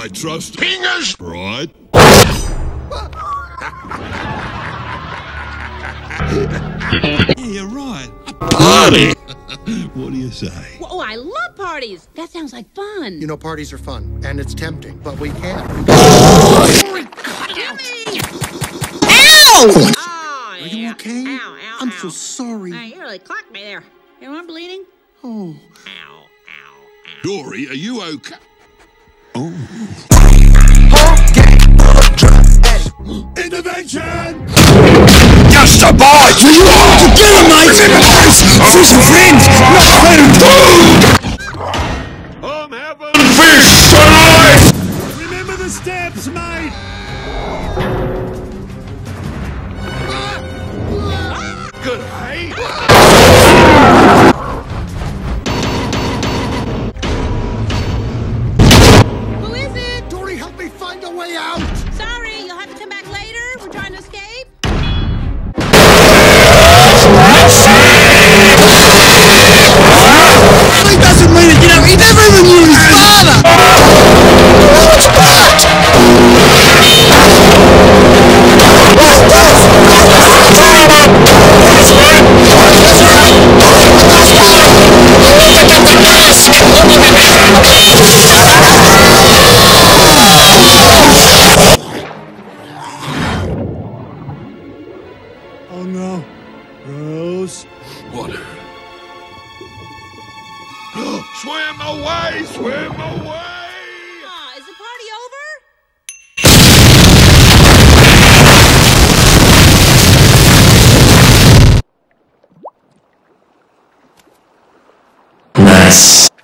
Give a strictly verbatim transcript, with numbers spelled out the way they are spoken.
I trust fingers, right? Yeah, you're right. Party! What do you say? Oh, I love parties. That sounds like fun. You know, parties are fun, and it's tempting, but we can't. Jimmy! Ow! Oh, Are you okay? Ow, ow, I'm ow. so sorry. Hey, you really clocked me there. You know I'm bleeding? Oh. Ow, ow, ow. Dory, are you okay? Oh. Intervention! Just a bite! You want to get him, mate! Remember this! Fish and friends, not food! I'm having Fish tonight! Remember the steps, mate! Good, hey? Who is it? Dory, help me find a way out! Sorry, you'll have to come back later. We're trying to escape. He doesn't mean it, you know, he never even knew his father! Oh, it's Bert! Oh no. Rose. Water. Swim away! Swim away! Aw, is the party over? Nice.